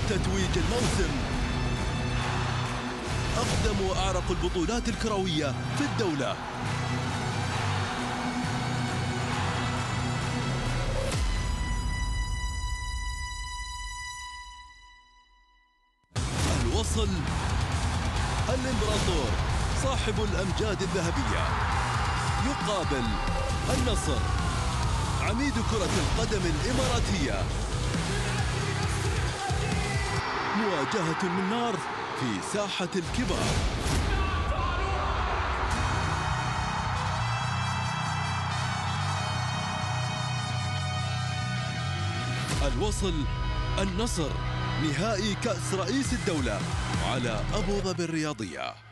تتويج الموسم. أقدم وأعرق البطولات الكروية في الدولة. الوصل الإمبراطور صاحب الأمجاد الذهبية يقابل النصر عميد كرة القدم الإماراتية. مواجهة من نار في ساحة الكبار. الوصل النصر نهائي كأس رئيس الدولة على أبو ظبي الرياضية.